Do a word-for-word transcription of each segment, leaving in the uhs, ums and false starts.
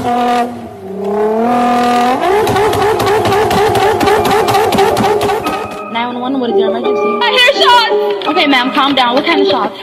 nine one one, what is your emergency? I hear shots! Okay, ma'am, calm down. What kind of shots?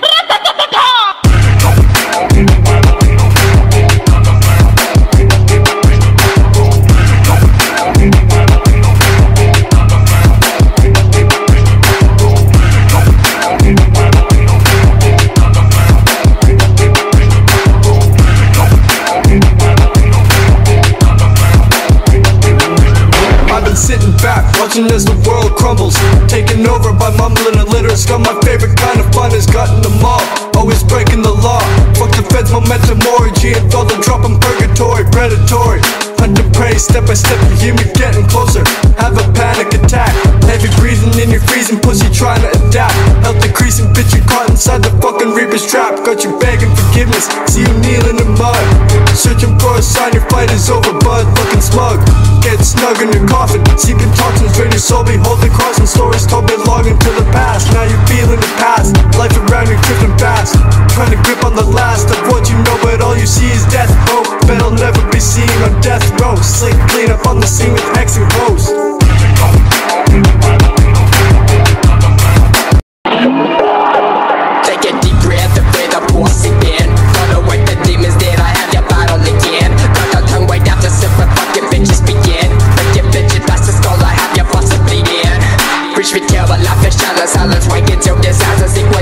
Sitting back, watching as the world crumbles, taken over by mumbling illiterates. Got my favorite kind of fun is gutting them all, always breaking the law. Fuck the feds, momentum, orgy, and throw the drop in purgatory. Predatory, hunt and prey, step by step, you hear me getting closer. Have a panic attack, heavy breathing in your freezing pussy, trying to adapt. Health decreasing, bitch, you caught inside the fucking reaper's trap. Got you begging forgiveness, see you kneel in the mud, searching for a sign your fight is over, bud. Looking smug, get snug in your coffin, seeking toxins, drain your soul, behold the cross and stories told belonging to the past. Now you're feeling the past, life around you drifting fast, trying to grip on the last of what you know, but all you see is death. Hope that'll never be seen on death row, slick clean up on the scene with X and Ghost. Take a deep breath and breathe a pulse again. Gonna wake the demons that I have your battle again. Got your tongue way down to silver, fucking bitches begin. Break your bitches, that's the skull I have your busted bleeding. Reach me, kill a life and shine the silence, wake until this has a sequence.